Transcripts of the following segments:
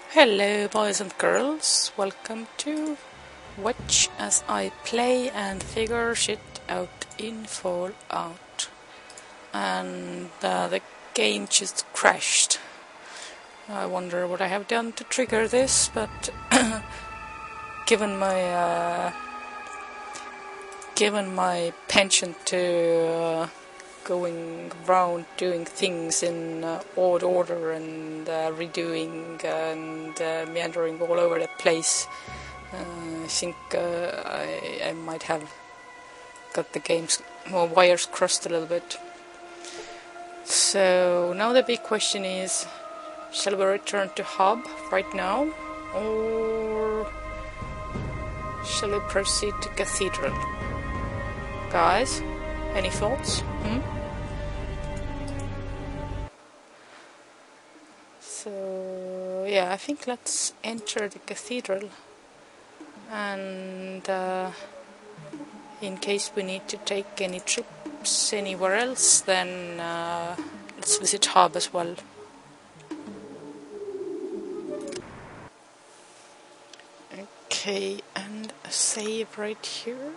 Hello boys and girls, welcome to Watch as I play and figure shit out in Fallout. And the game just crashed. I wonder what I have done to trigger this, but given my penchant to going around doing things in odd order and redoing and meandering all over the place, I think I might have got the game's wires crossed a little bit. So now the big question is, shall we return to Hub right now, or shall we proceed to Cathedral? Guys, any thoughts? So yeah, I think let's enter the Cathedral, and in case we need to take any trips anywhere else, then let's visit Hub as well. Okay, and a save right here.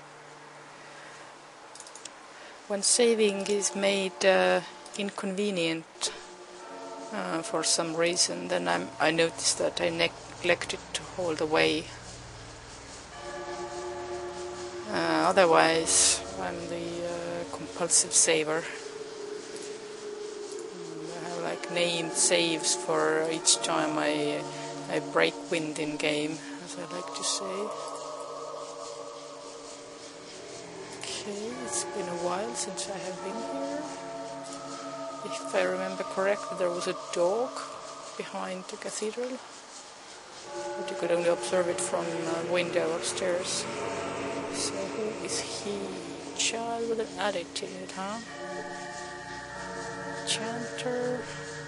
When saving is made inconvenient for some reason, then I noticed that I neglected to hold away. Otherwise, I'm the compulsive saver. I have like named saves for each time I break wind in game, as I like to say. Okay, it's been a while since I have been here. If I remember correctly, there was a dog behind the cathedral, but you could only observe it from a window upstairs. So who is he? Child with an attitude, huh? Chanter?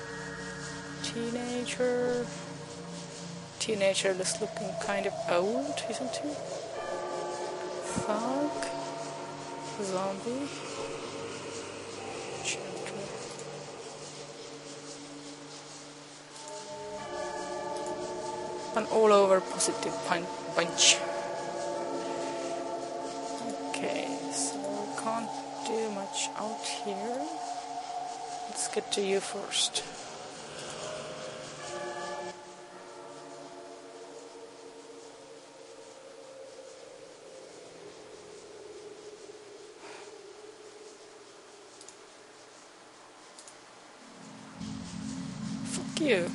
Teenager? Teenager is looking kind of old, isn't he? Thug? Zombie? Chanter. An all-over positive bunch. Okay, so we can't do much out here. Let's get to you first. Fuck you.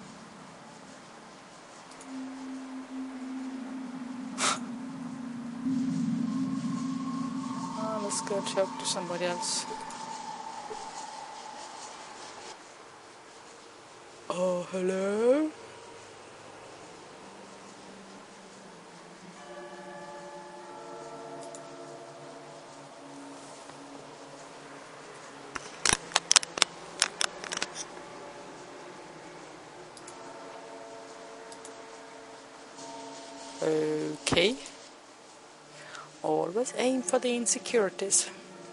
Let's go talk to somebody else. Oh, hello? Okay. Always aim for the insecurities.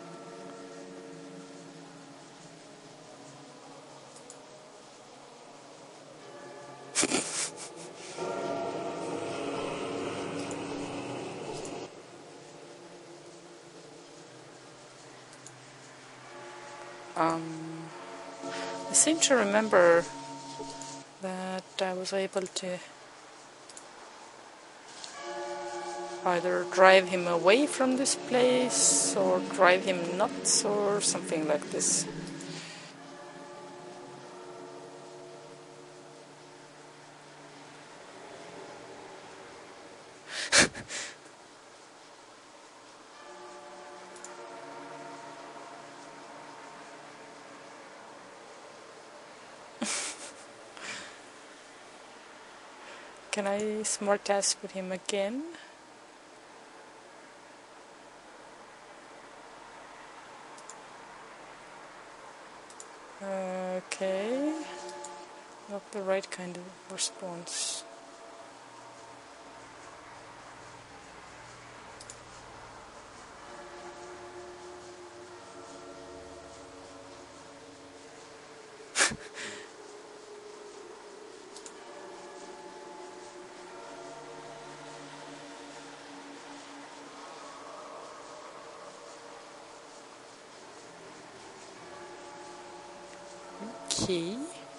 I seem to remember that I was able to either drive him away from this place or drive him nuts or something like this. Can I smart ass with him again? Okay. Not the right kind of response. key.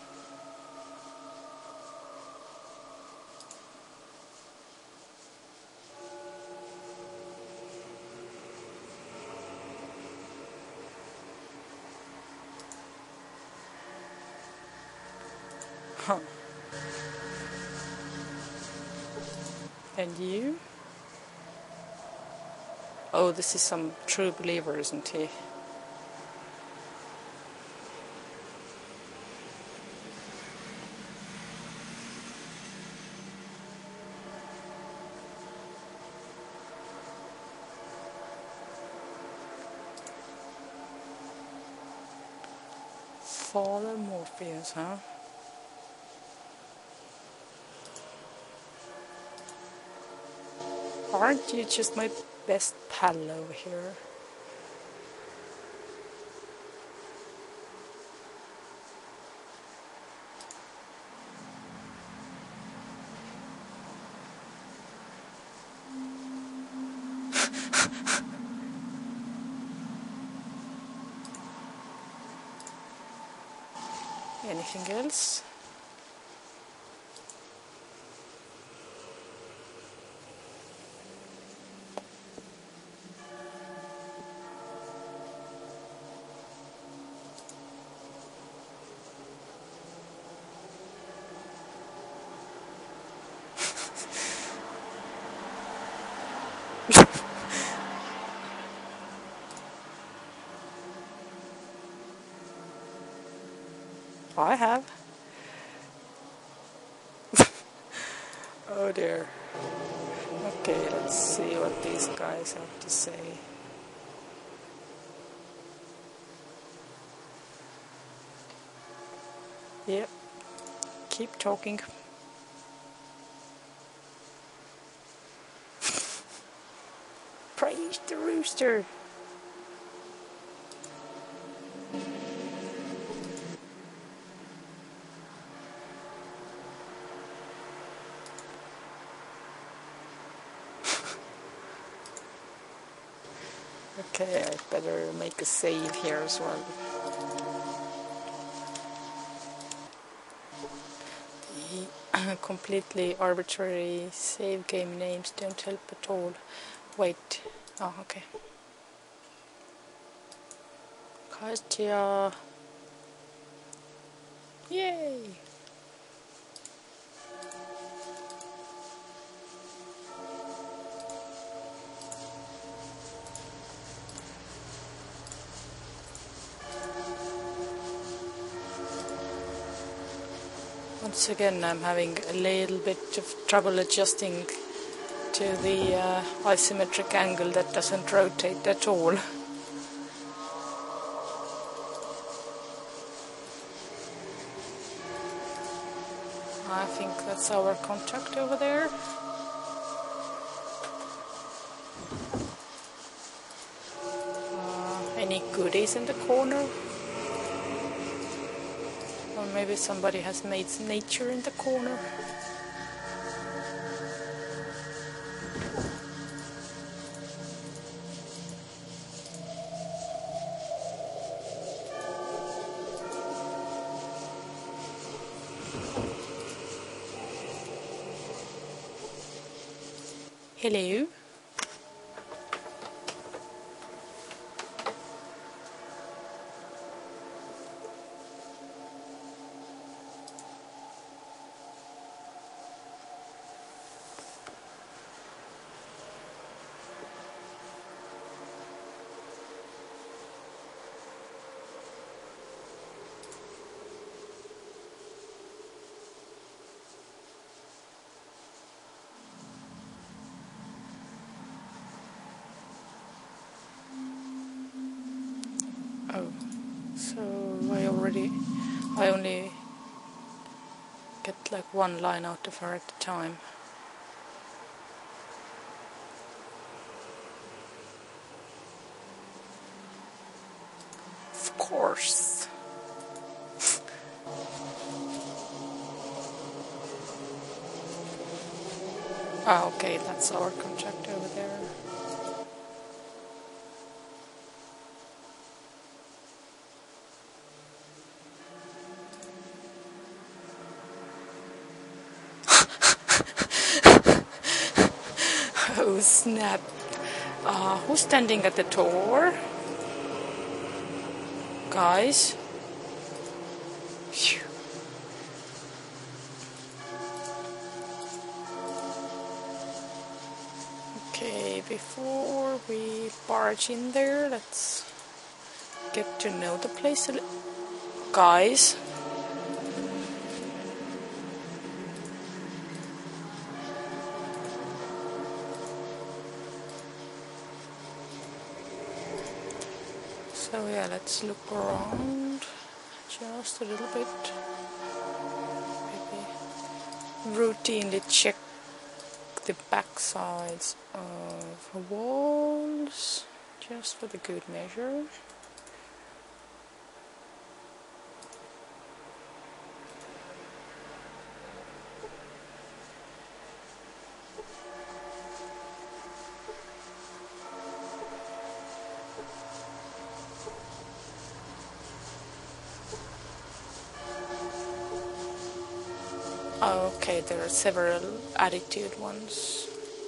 Huh. And you? Oh, this is some true believer, isn't he? Father Morpheus, huh? Aren't you just my best pal over here? Anything else? I have. Oh dear. Okay, let's see what these guys have to say. Yep. Keep talking. Praise the rooster. Okay, I better make a save here as well. The completely arbitrary save game names don't help at all. Wait. Oh, okay. Katya. Yay! Once again, I'm having a little bit of trouble adjusting to the isometric angle that doesn't rotate at all. I think that's our contact over there. Any goodies in the corner? Or maybe somebody has made some nature in the corner. Hello. Oh, so I only get like one line out of her at a time. Of course. Ah, okay, that's our contract over there. Snap. Who's standing at the door? Guys? Phew. Okay, before we barge in there, let's get to know the place a little. Guys? So yeah, let's look around just a little bit. Maybe routinely check the backsides of walls, just for the good measure. Okay, there are several attitude ones.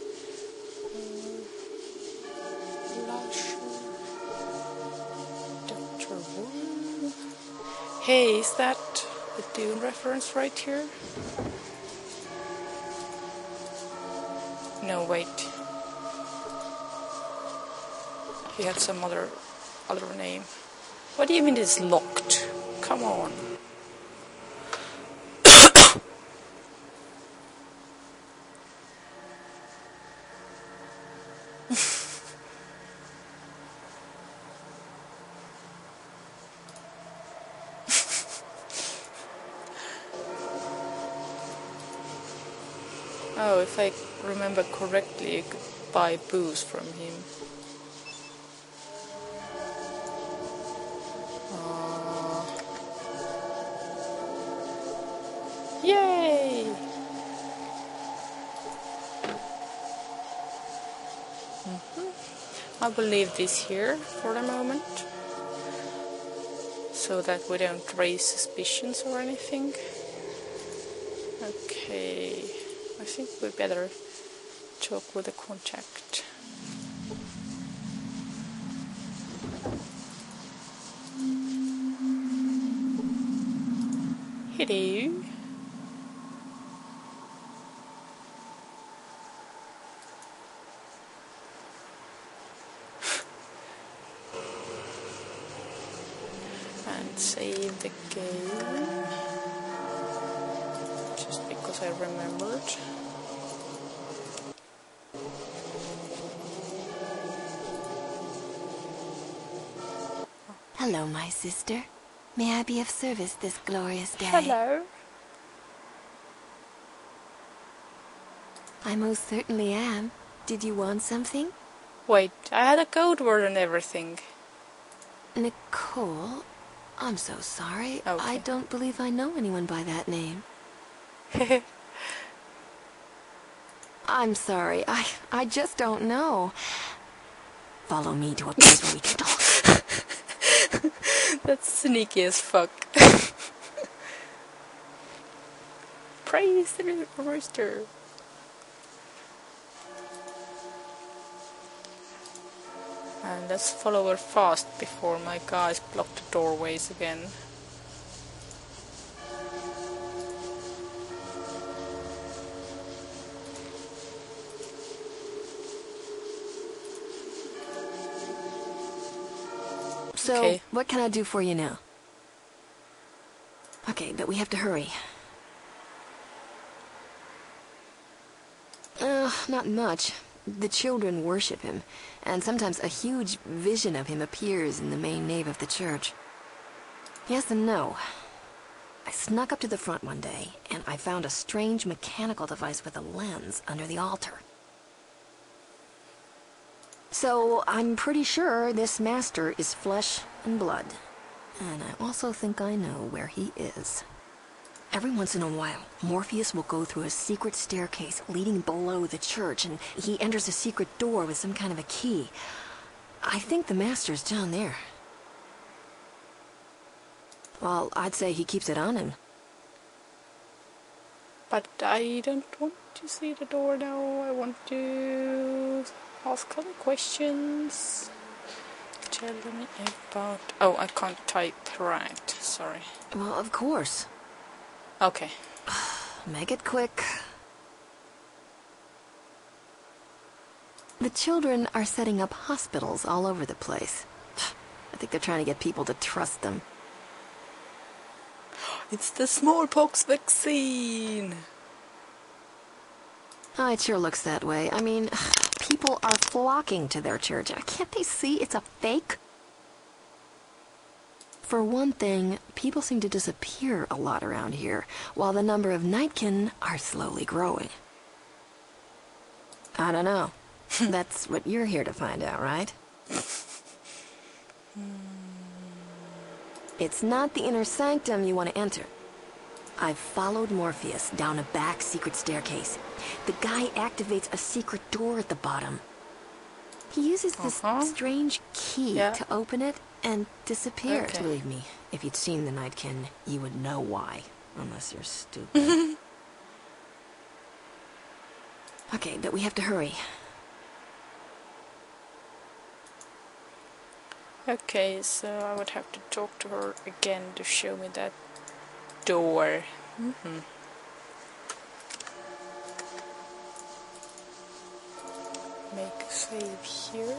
Dr. Wu. Hey, is that a Dune reference right here? No, wait. He had some other name. What do you mean it's locked? Come on. Oh, if I remember correctly, you could buy booze from him. Yay! I will leave this here for the moment, so that we don't raise suspicions or anything. Okay, I think we better talk with the contact. Hello. And save the game, just because I remembered. Hello, my sister. May I be of service this glorious day? Hello. I most certainly am. Did you want something? Wait, I had a code word and everything. Nicole? I'm so sorry. Okay. I don't believe I know anyone by that name. I'm sorry. I just don't know. Follow me to a place where we can talk. That's sneaky as fuck. Praise the rooster. And let's follow her fast before my guys block the doorways again. So, Okay. what can I do for you now? Okay, but we have to hurry. Not much. The children worship him, and sometimes a huge vision of him appears in the main nave of the church. Yes and no. I snuck up to the front one day, and I found a strange mechanical device with a lens under the altar. So, I'm pretty sure this master is flesh and blood. And I also think I know where he is. Every once in a while, Morpheus will go through a secret staircase leading below the church, and he enters a secret door with some kind of a key. I think the master's down there. Well, I'd say he keeps it on him. But I don't want to see the door now. I want to ask other questions. Tell me about... Oh, I can't type right. Sorry. Well, of course. Okay. Make it quick. The children are setting up hospitals all over the place. I think they're trying to get people to trust them. It's the smallpox vaccine! Oh, it sure looks that way. I mean, people are flocking to their church. Can't they see it's a fake? For one thing, people seem to disappear a lot around here, while the number of nightkin are slowly growing. I don't know. That's what you're here to find out, right? It's not the inner sanctum you want to enter. I've followed Morpheus down a back secret staircase. The guy activates a secret door at the bottom. He uses this strange key to open it and disappears. Okay. Believe me, if you'd seen the Nightkin, you would know why. Unless you're stupid. Okay, but we have to hurry. Okay, so I would have to talk to her again to show me that door. Make a save here.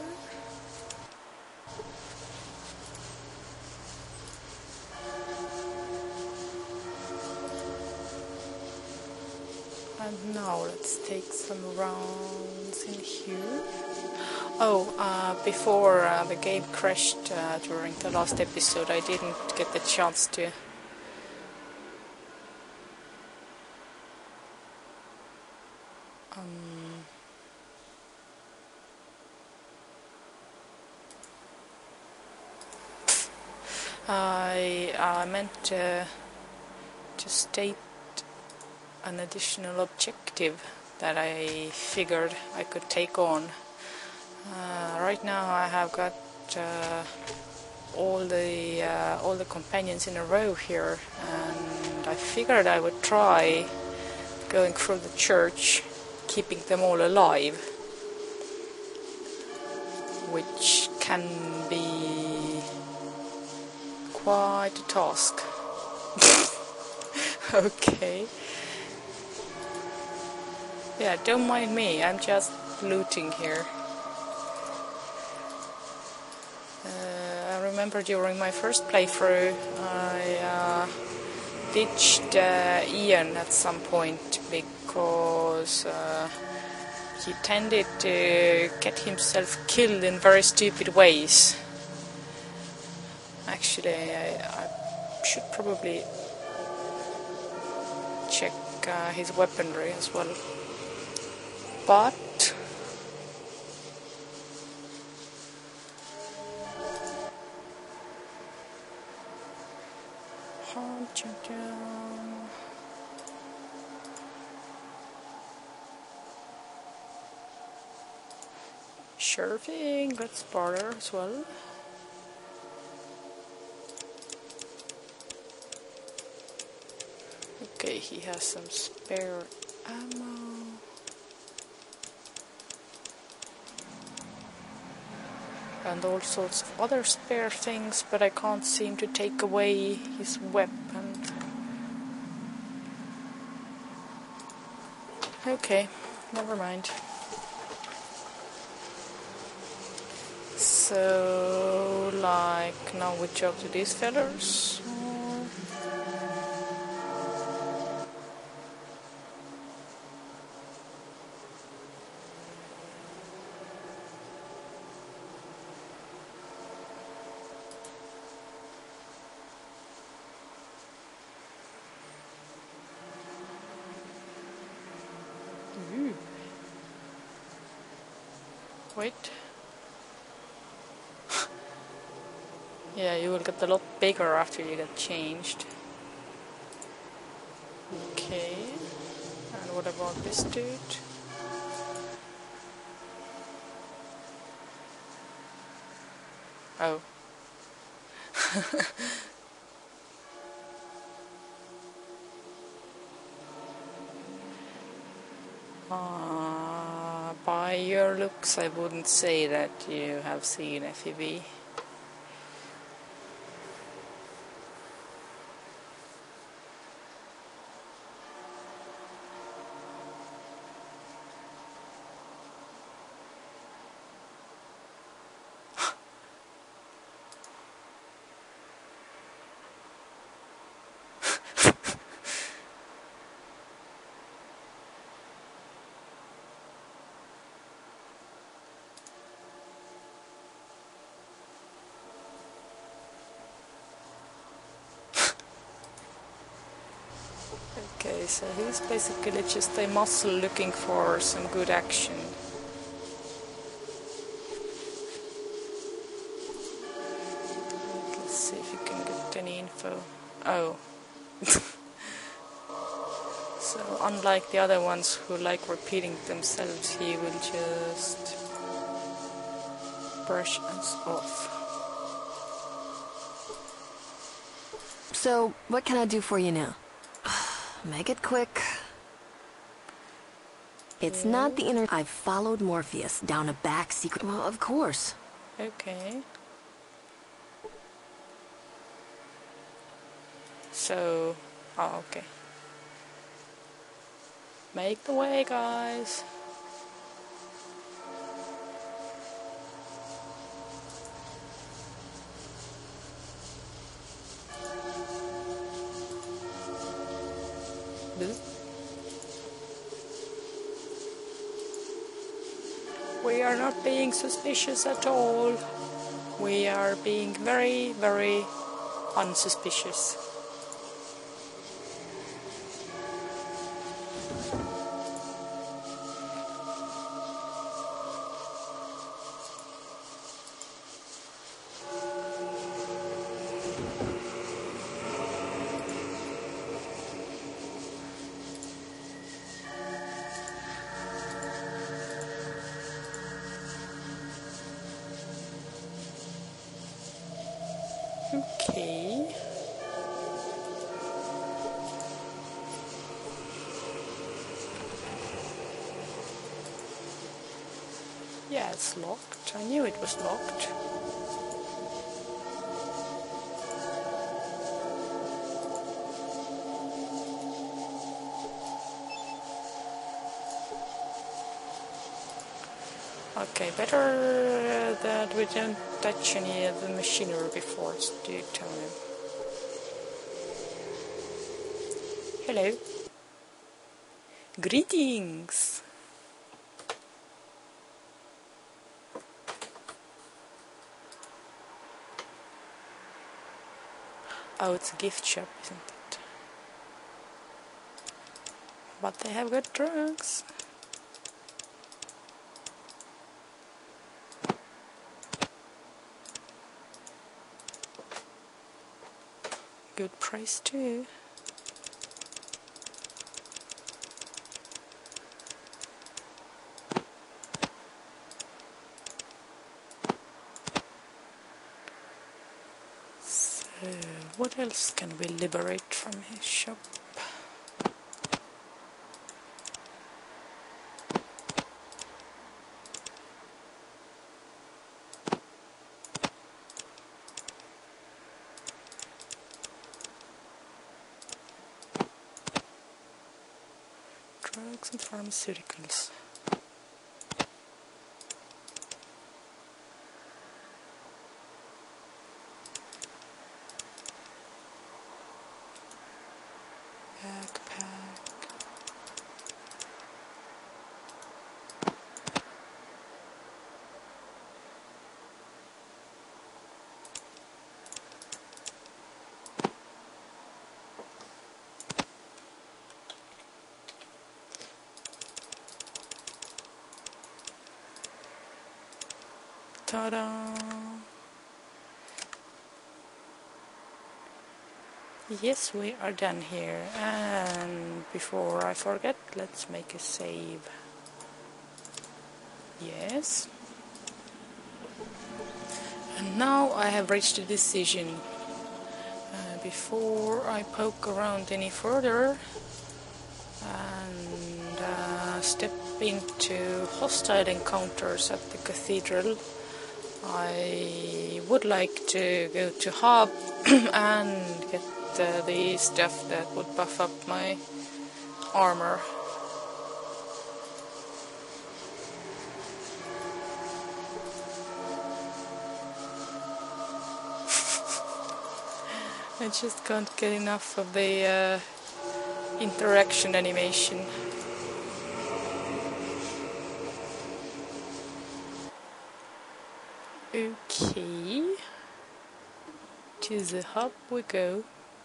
And now let's take some rounds in here. Oh, before the game crashed during the last episode, I didn't get the chance to I meant to state an additional objective that I figured I could take on. Right now I have got all the companions in a row here, and I figured I would try going through the church, keeping them all alive, which can be quite a task. Okay. Yeah, don't mind me, I'm just looting here. I remember during my first playthrough I ditched Ian at some point because he tended to get himself killed in very stupid ways. Actually, I should probably check his weaponry as well. But sure thing, let's barter as well. Okay, he has some spare ammo. And all sorts of other spare things, but I can't seem to take away his weapon. Okay, never mind. So, like, now we jump to these fellas. Wait. Yeah, you will get a lot bigger after you get changed. Okay. And what about this dude? Oh. By your looks, I wouldn't say that you have seen FEV. Okay, so he's basically just a muscle looking for some good action. Let's see if you can get any info. Oh. So unlike the other ones who like repeating themselves, he will just brush us off. So, what can I do for you now? Make it quick. It's not the inner... I've followed Morpheus down a back secret... Well, of course. Okay. So... Oh, okay. Make the way, guys. We are not being suspicious at all. We are being very, very unsuspicious. Okay. Yeah, it's locked. I knew it was locked. Okay, better that we don't touch any of the machinery before it's due time. Hello. Greetings. Oh, it's a gift shop, isn't it? But they have good drugs. Good price too. So, what else can we liberate from his shop? Drugs and pharmaceuticals. Backpack. Ta-da! Yes, we are done here. And before I forget, let's make a save. Yes. And now I have reached a decision. Before I poke around any further and step into hostile encounters at the cathedral, I would like to go to hub and get the stuff that would buff up my armor. I just can't get enough of the interaction animation. Okay, to the hub we go.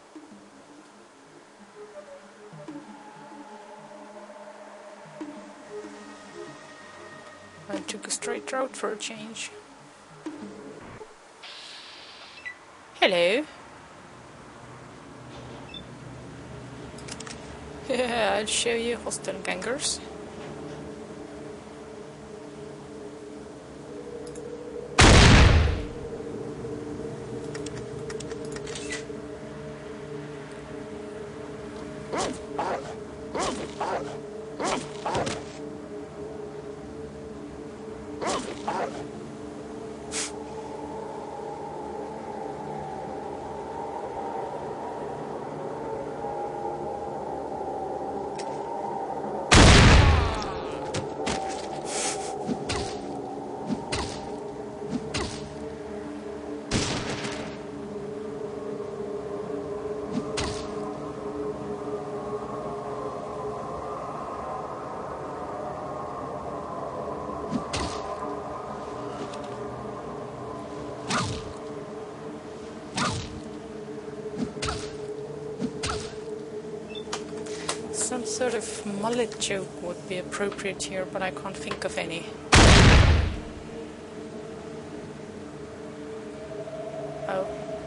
I took a straight route for a change. Hello. Yeah, I'll show you hostile gangers. Some sort of mullet joke would be appropriate here, but I can't think of any. Oh.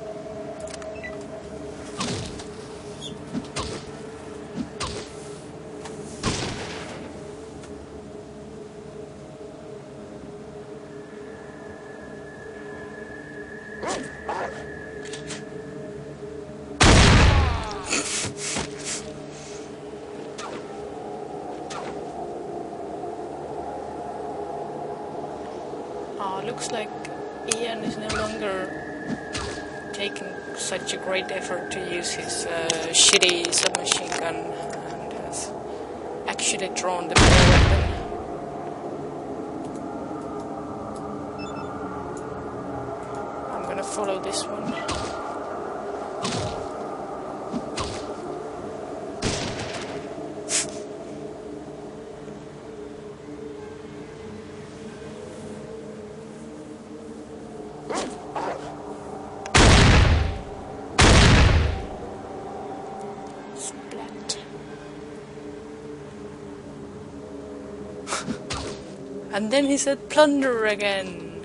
Looks like Ian is no longer taking such a great effort to use his shitty submachine gun and has actually drawn the better weapon. I'm gonna follow this one. And then he said plunder again.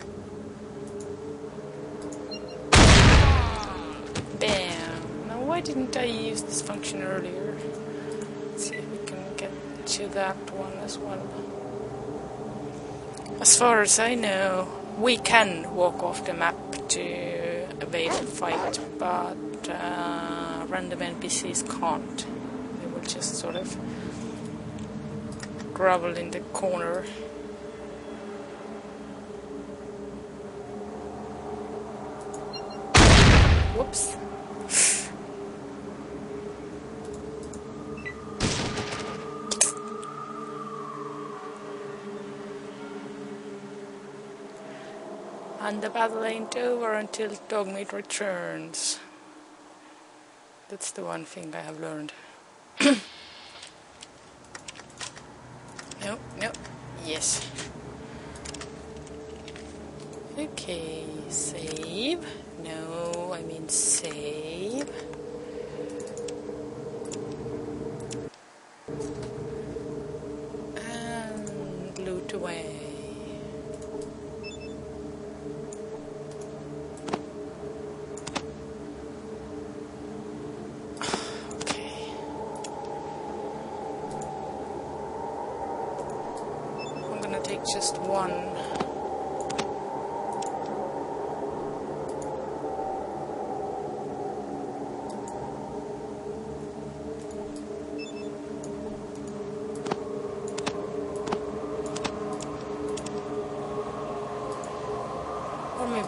Bam. Now why didn't I use this function earlier? Let's see if we can get to that one as well. As far as I know, we can walk off the map to evade the fight, but random NPCs can't. They will just sort of grovel in the corner. Whoops. And the battle ain't over until Dogmeat returns. That's the one thing I have learned. No, yes. Okay, save. No, I mean save. And loot away. Okay. I'm gonna take just one.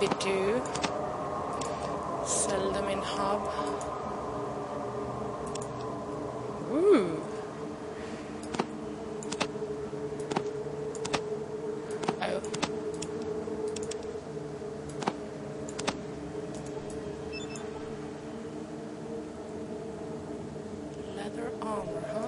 maybe do. Sell them in hub. Ooh. Oh. Leather armor, huh?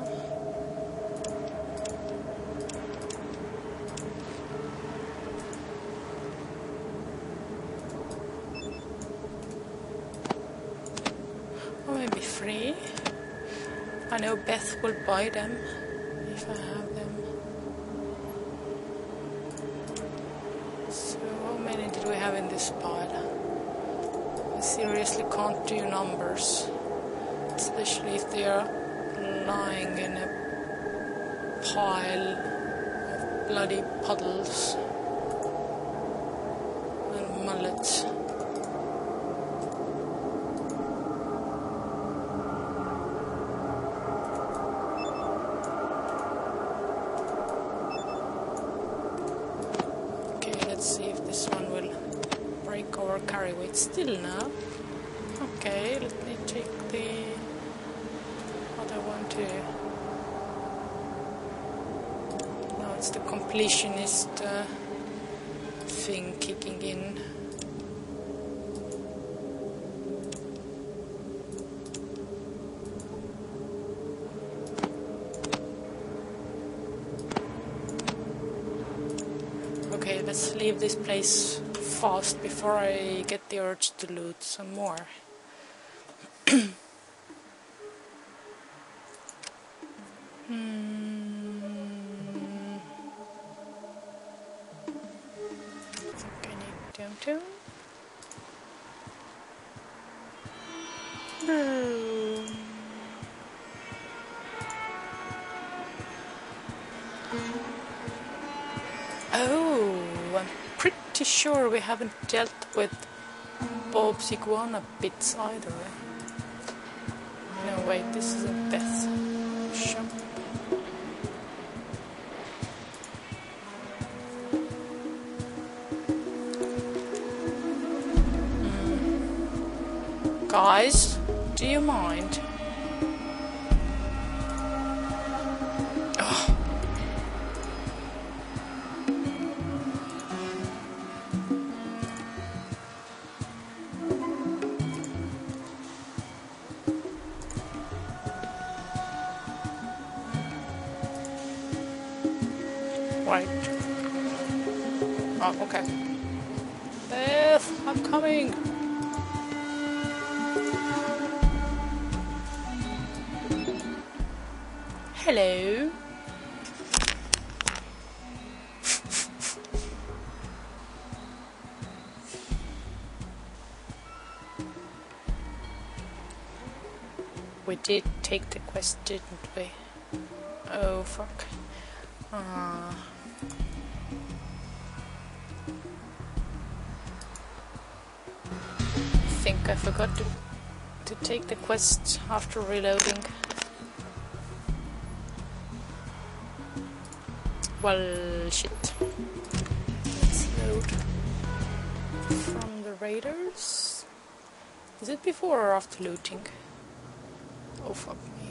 Or maybe free. I know Beth will buy them if I have them. So how many did we have in this pile? I seriously can't do numbers, especially if they are lying in a pile of bloody puddles and mullets. See if this one will break our carry weight still now. Okay, let me take the other one too. Now it's the completionist thing kicking in. Okay, let's leave this place fast before I get the urge to loot some more. I think I need them too. Oh, I'm pretty sure we haven't dealt with Bob's iguana bits either. No, wait, this isn't Beth's shop. Guys, do you mind? Oh. Right. Oh, okay. Beth, I'm coming. Hello. We did take the quest, didn't we? Oh, fuck. I think I forgot to take the quest after reloading. Well, shit. Let's load from the raiders. Is it before or after looting? Oh, fuck me.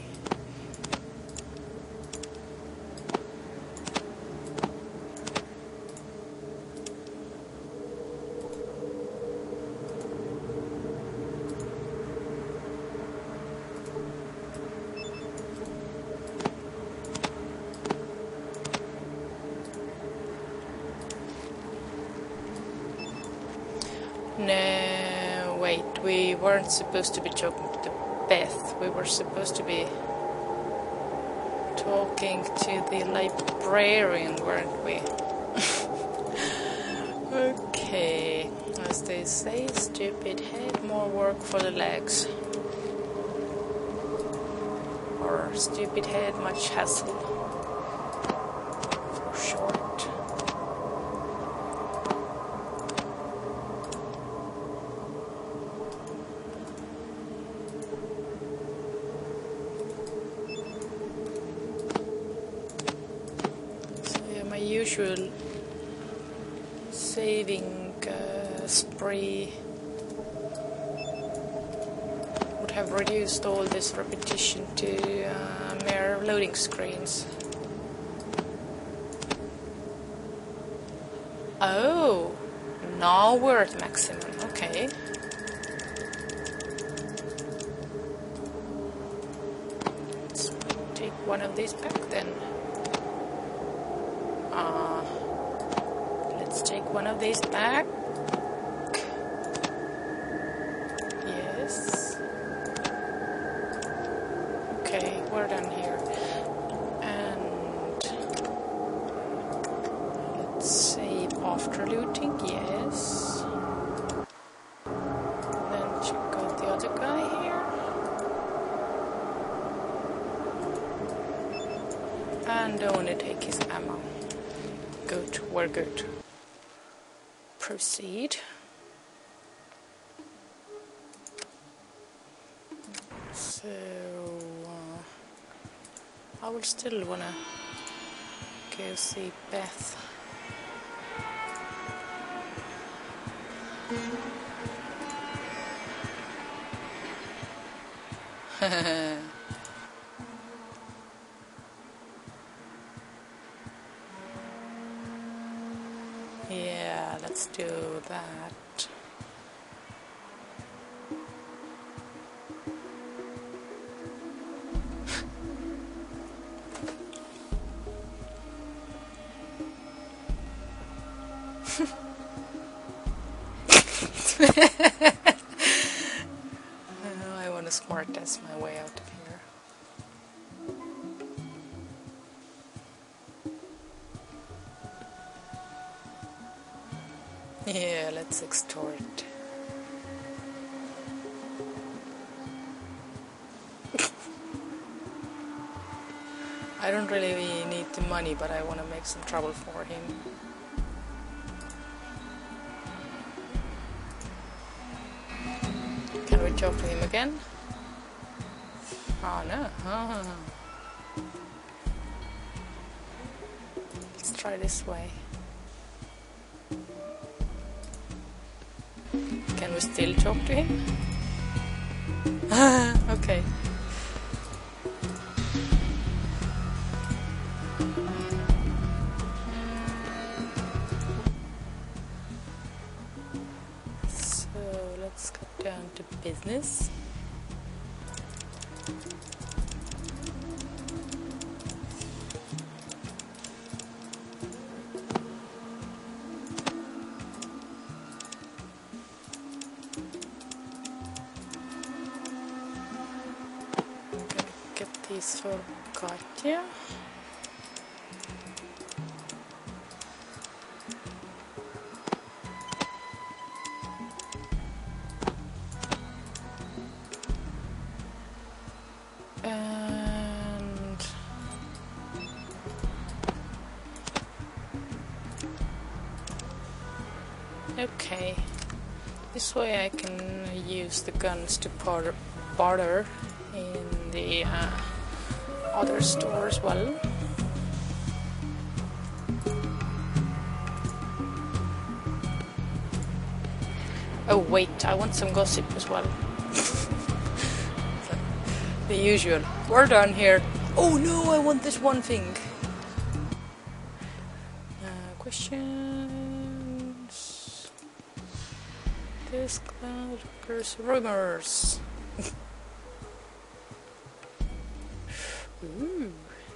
No, wait, we weren't supposed to be talking to Beth. We were supposed to be talking to the librarian, weren't we? Okay, as they say, stupid head, more work for the legs. Or stupid head, much hassle. For short. Usual saving The spree would have reduced all this repetition to mere loading screens. Oh, now we're at maximum, okay. Let's take one of these back then. Let's take one of these back. Yes. Okay, we're done here. And let's save after looting, yes. Then check out the other guy here. And only take his ammo. Good, we're good. Proceed. So I will still wanna go see Beth. Yeah, let's do that. I want to smart test my way out of here. Yeah, let's extort. I don't really need the money, but I want to make some trouble for him. Can we talk to him again? Oh no. Oh. Let's try this way. Can we still talk to him? Okay. So let's get down to business. Get these for Katja. And okay, this way I can use the guns to barter in the other store as well. Oh wait, I want some gossip as well. The usual. We're done here. Oh no, I want this one thing. Questions. This cloud occurs rumors. Ooh.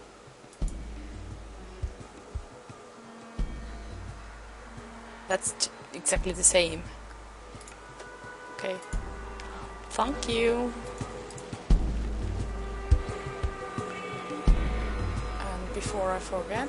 That's exactly the same. Okay. Thank you. And before I forget,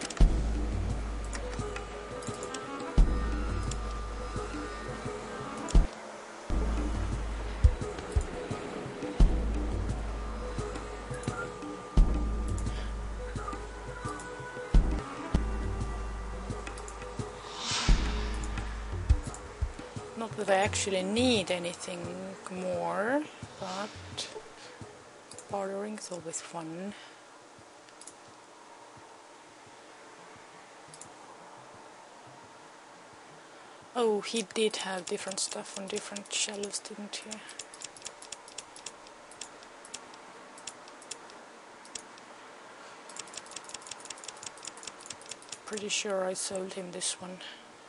not that I actually need anything more, but bartering is always fun. Oh, he did have different stuff on different shelves, didn't he? Pretty sure I sold him this one.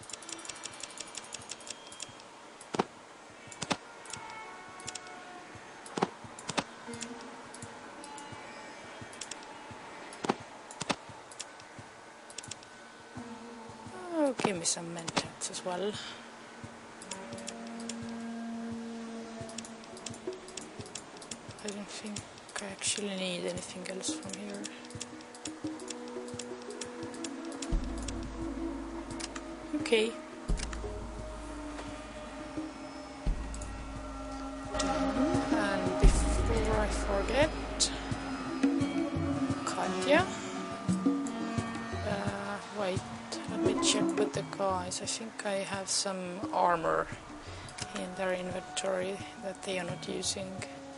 Oh, give me some mentats as well. I don't think I actually need anything else from here. Okay. And before I forget, Katja. Wait, let me check with the guys. I think I have some armor in their inventory that they are not using.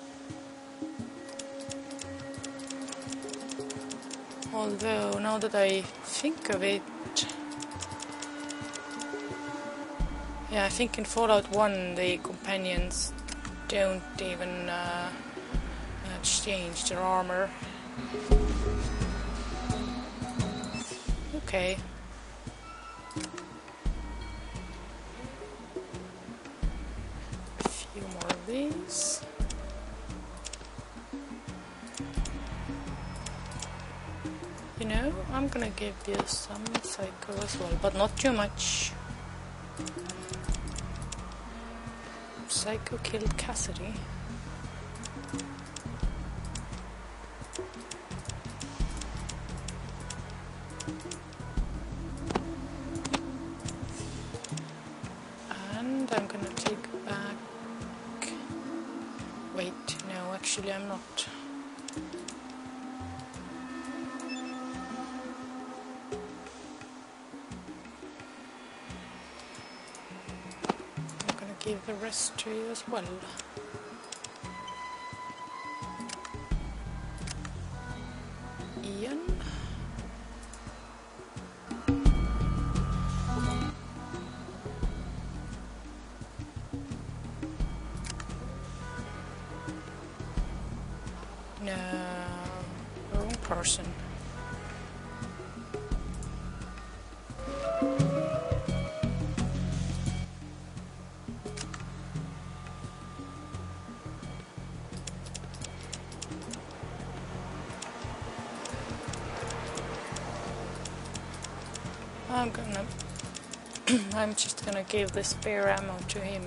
Although, now that I think of it, yeah, I think in Fallout 1 the companions don't even exchange their armor. Okay. A few more of these. You know, I'm gonna give you some psycho as well, but not too much. Psycho killed Cassidy. And I'm gonna take back... Wait, no, actually I'm not. I'm gonna give the rest to you as well. Ian. No, wrong person. I'm just gonna give the spare ammo to him.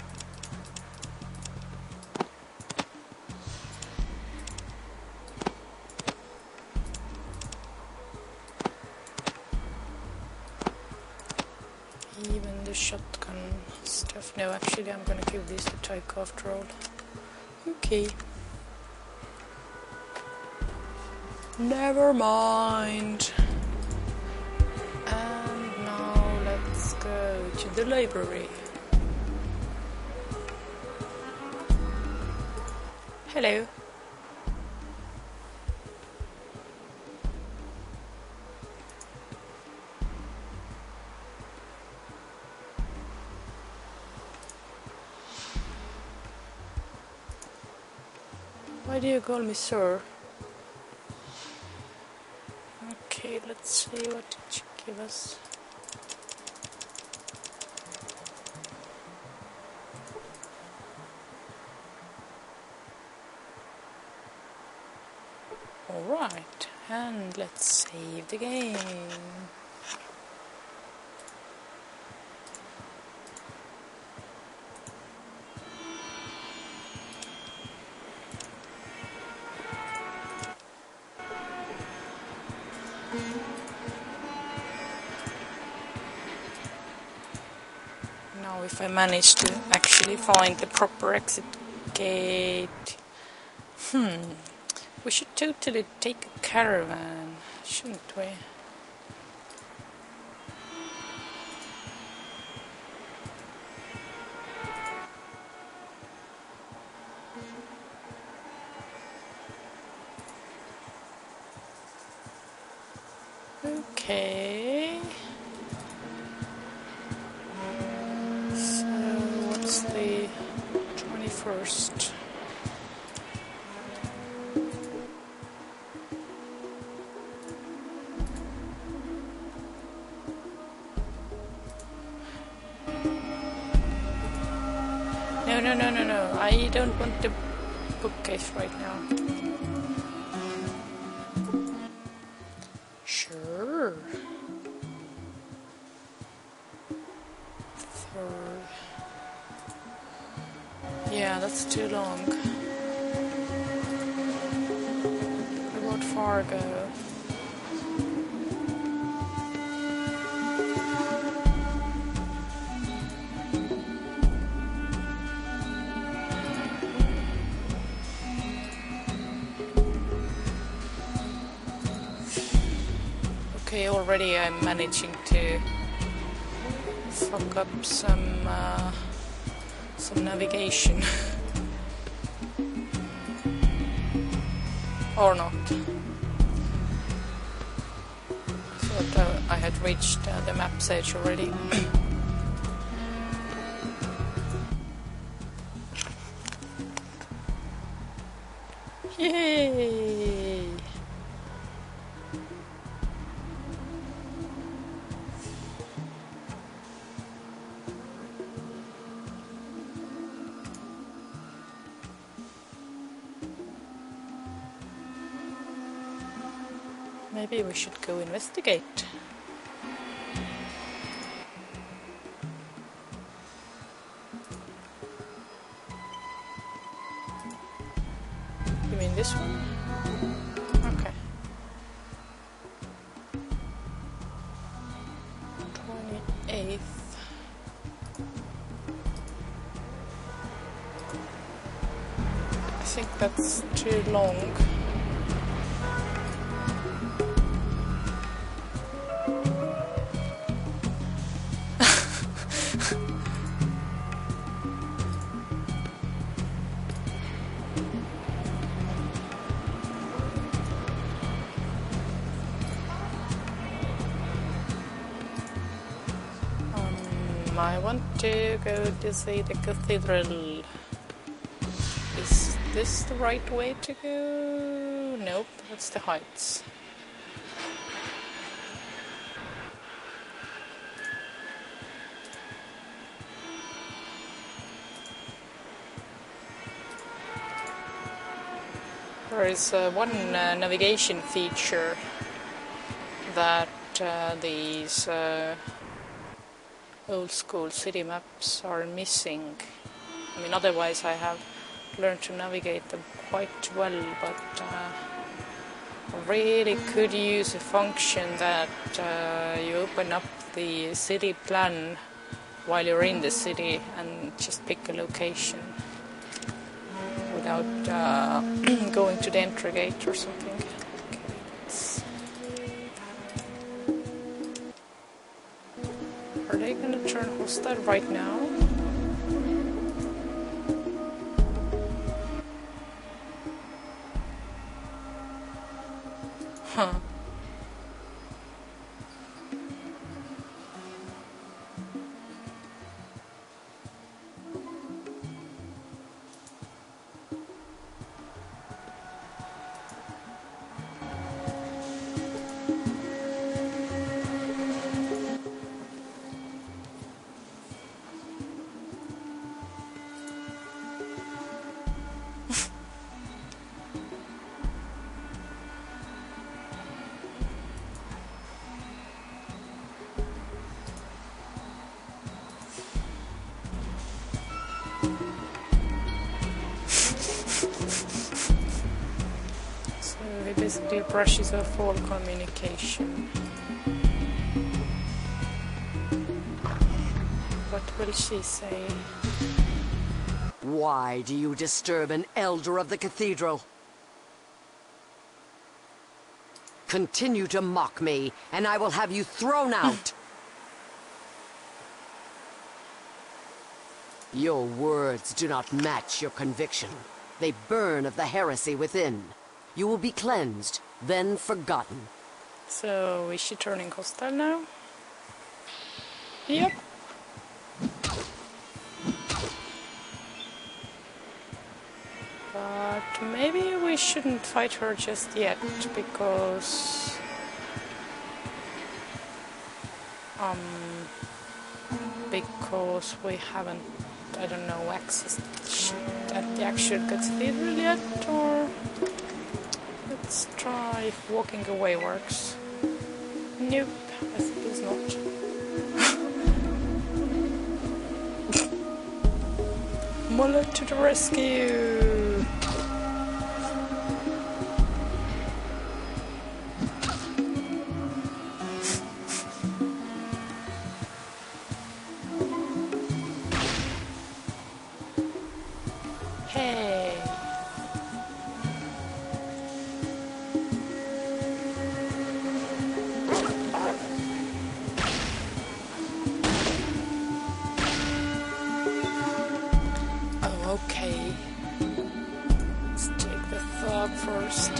Even the shotgun stuff. No, actually I'm gonna give these to Tycho after all. Okay. Never mind. And now let's go to the library. Hello. Why do you call me sir? Okay, let's see, what did you give us? Alright, and let's save the game. Now if I manage to actually find the proper exit gate... we should totally take a caravan, shouldn't we? Okay. first. No. I don't want the bookcase right now. Sure. Third. Yeah, that's too long. What about Fargo? Okay, already I'm managing to fuck up some navigation. Or not. Thought I had reached the map's edge already. Yay! Maybe we should go investigate. You mean this one? Okay. 28th. I think that's too long. I want to go to see the cathedral. Is this the right way to go? Nope, that's the heights. There is one navigation feature that these old school city maps are missing. I mean, otherwise I have learned to navigate them quite well, but I really could use a function that you open up the city plan while you're in the city and just pick a location without going to the entry gate or something. Are they gonna turn hostile right now? Huh. It basically brushes off all communication. What will she say? Why do you disturb an elder of the cathedral? Continue to mock me, and I will have you thrown out. Your words do not match your conviction. They burn of the heresy within. You will be cleansed, then forgotten. So, is she turning hostile now? Yep. But maybe we shouldn't fight her just yet, because we haven't, I don't know, access at the actual cathedral yet, or let's try if walking away works. Nope, I suppose not. Mullet to the rescue! Hey! Oh, okay. Let's take the thug first.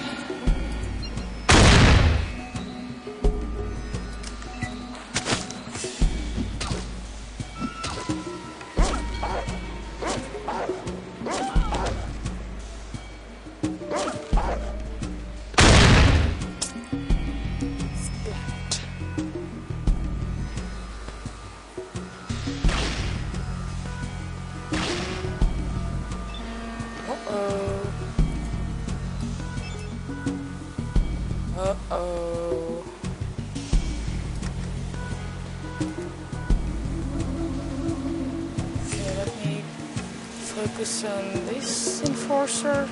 Uh-oh. Okay, let me focus on this enforcer.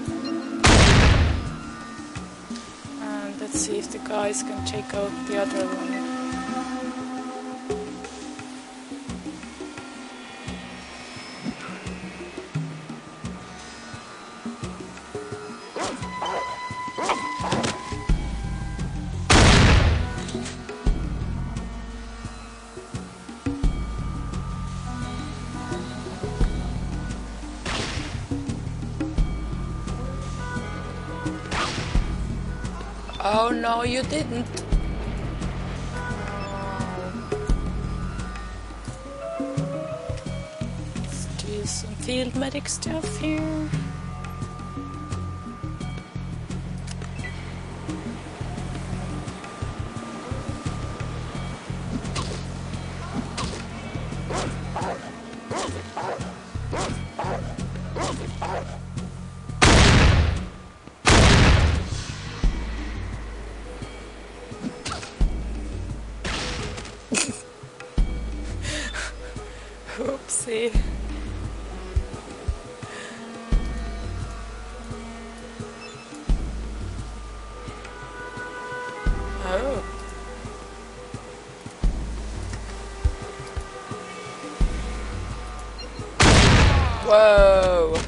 And let's see if the guys can take out the other one. Oh no, you didn't. Let's do some field medic stuff here. Oopsie. Oh. Whoa.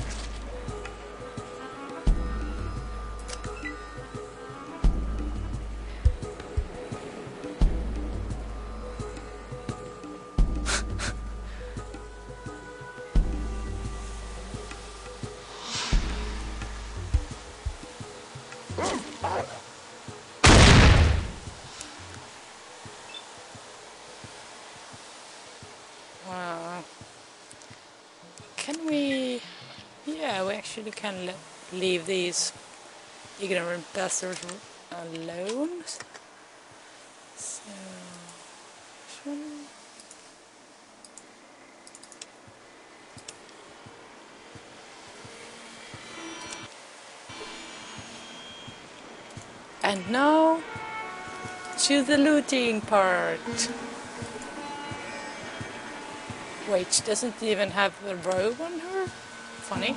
Wow. Can we... Yeah, we actually can leave these ignorant bastards alone. So... And now, to the looting part. Wait, she doesn't even have the robe on her? Funny.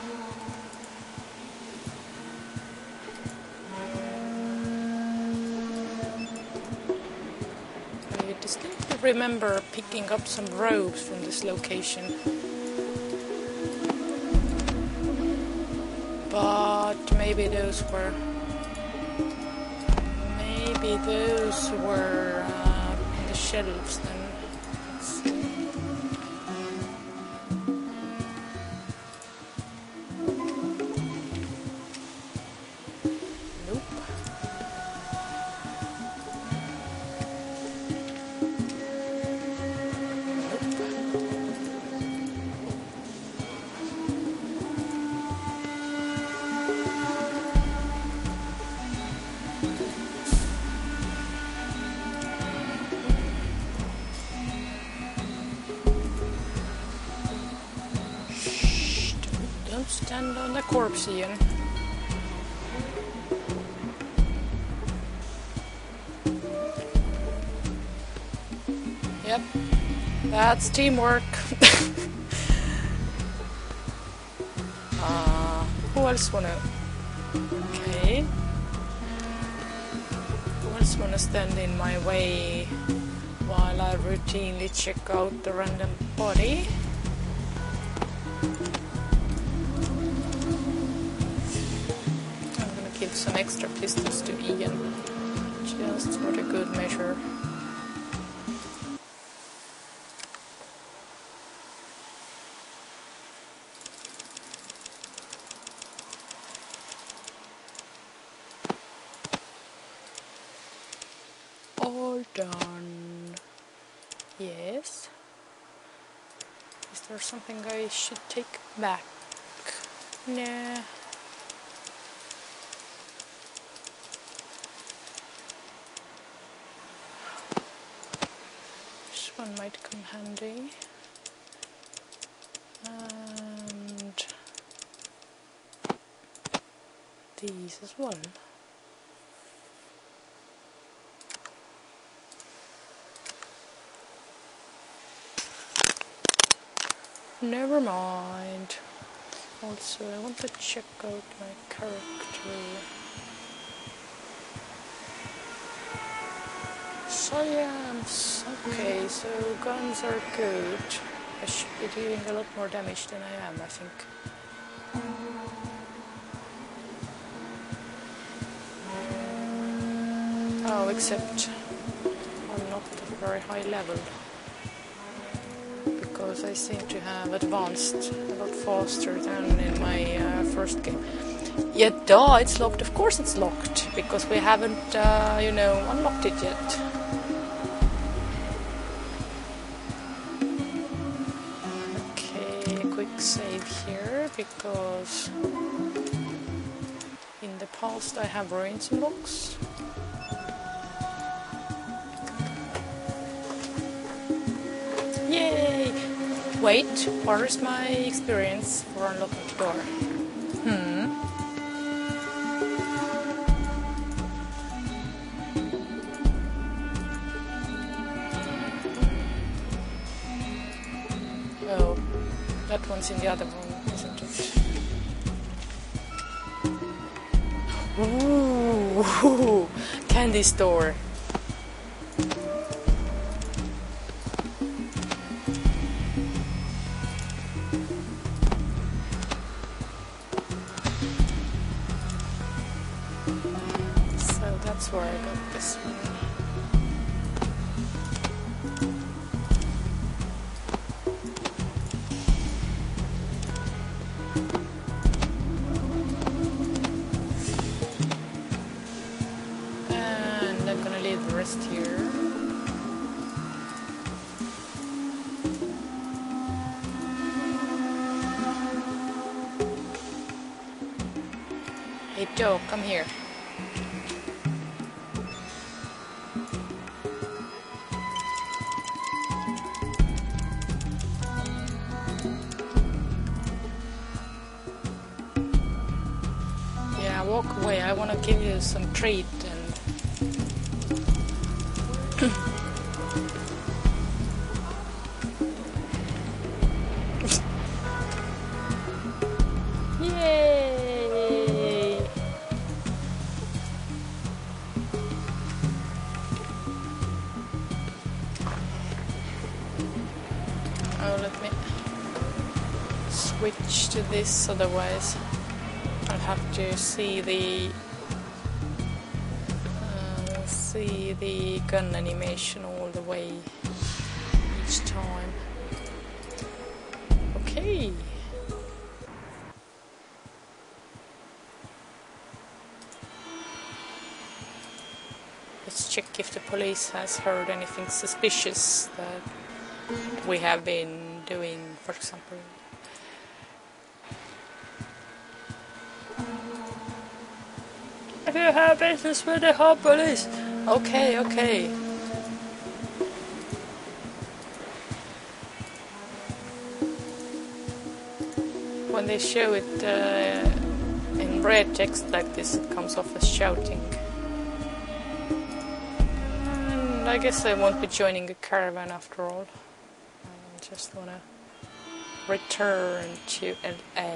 I distinctly remember picking up some robes from this location. But maybe those were... Maybe those were on the shelves then. Let's see. Nope. Nope. corpse in. Yep, that's teamwork. Who else wanna? Okay. Who else wanna stand in my way while I routinely check out the random body? I'm gonna give some extra pistols to Ian, just for a good measure. All done. Yes. Is there something I should take back? Nah. This one might come handy. And these as well. Never mind. Also, I want to check out my character. Siams. Okay, so guns are good. I should be doing a lot more damage than I am, I think. Oh, except I'm not at a very high level. Because I seem to have advanced a lot faster than in my first game. Yeah, duh, it's locked. Of course it's locked, because we haven't, unlocked it yet. Okay, a quick save here, because in the past I have ruined some locks. Yay! Wait, where's my experience for unlocking the door? Oh, that one's in the other one, isn't it? Ooh, candy store. That's where I got this one. And I'm gonna leave the rest here. Hey Joe, come here. Walk away, I want to give you some treat and yay! Oh, let me switch to this, otherwise I'll have to see the gun animation all the way each time. Okay. Let's check if the police has heard anything suspicious that we have been doing, for example. If you have business with the home police. Okay, okay. When they show it red text like this, it comes off as shouting. And I guess I won't be joining a caravan after all. I just wanna return to LA.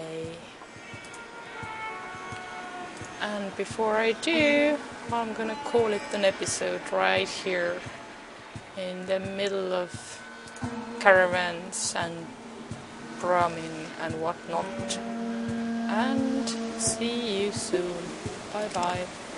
And before I do, I'm gonna call it an episode right here in the middle of caravans and Brahmin and whatnot. And see you soon. Bye bye.